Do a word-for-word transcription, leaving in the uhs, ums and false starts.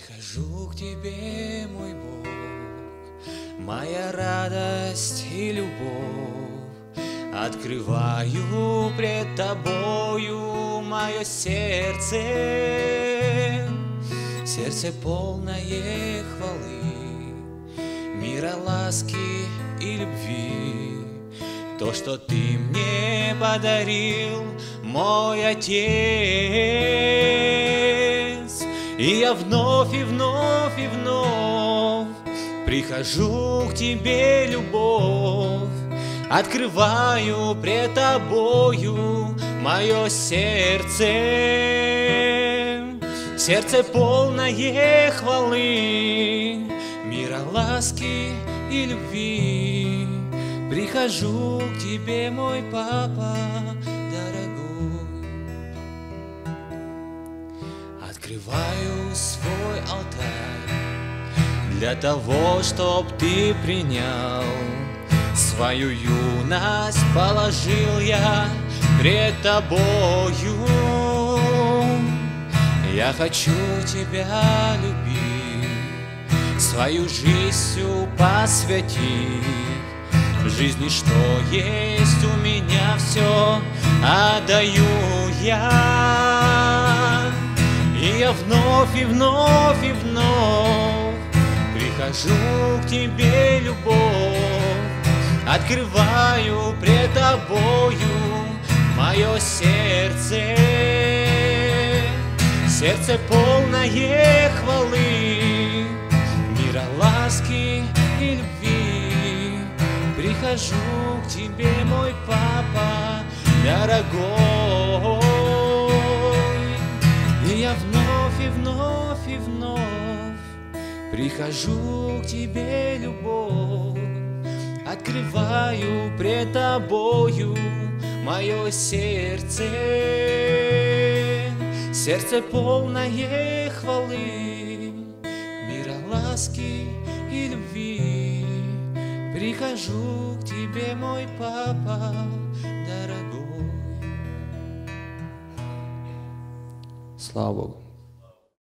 Прихожу к тебе, мой Бог, моя радость и любовь. Открываю пред тобою мое сердце, сердце полное хвалы, мира, ласки и любви. То, что ты мне подарил, мой Отец. И я вновь и вновь и вновь прихожу к тебе, любовь, открываю пред тобою мое сердце, сердце полное хвалы, мира, ласки и любви. Прихожу к тебе, мой Папа дорогой. Открываю свой алтарь для того, чтоб ты принял. Свою юность положил я пред тобою. Я хочу тебя любить, свою жизнью посвятить. В жизни, что есть у меня, все отдаю я. И я вновь и вновь и вновь прихожу к тебе, любовь, открываю пред тобою мое сердце, сердце полное хвалы, мира, ласки и любви. Прихожу к тебе, мой Папа дорогой. И я вновь и вновь и вновь прихожу к тебе, любовь, открываю пред тобою мое сердце, сердце полное хвалы, мира, ласки и любви. Прихожу к тебе, мой Папа дорогой. Слава Богу.